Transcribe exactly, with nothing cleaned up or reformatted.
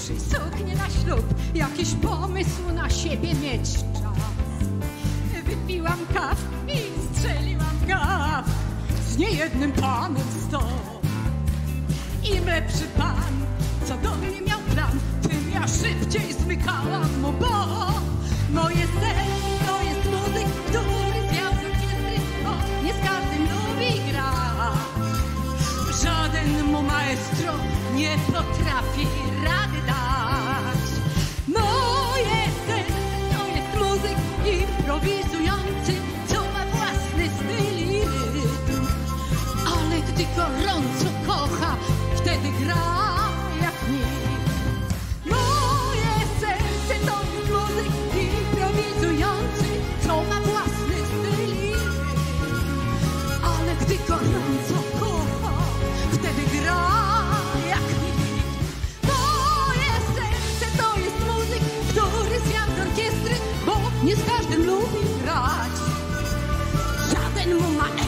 uszy, suknię na ślub, jakiś pomysł na siebie mieć czas. Wypiłam kaw i strzeliłam gaf z niejednym panem stąd. Im lepszy pan, co do mnie miał plan, tym ja szybciej zmykałam mu, bo moje serce to jest muzyk, który zwiał z orkiestry, bo nie z każdym lubi grać. Żaden mu maestro nie potrafi rady dać. Moje serce to jest muzyk improwizujący, co ma własny styl i rytm. Ale gdy gorąco kocha, wtedy gra jak nikt. Moje serce to jest muzyk improwizujący, co ma własny styl i rytm. Ale gdy gorąco kocha, wtedy gra jak nikt. Moje serce to jest muzyk, który zwiał z orkiestry, bo nie z każdym lubi grać. Żaden mu ma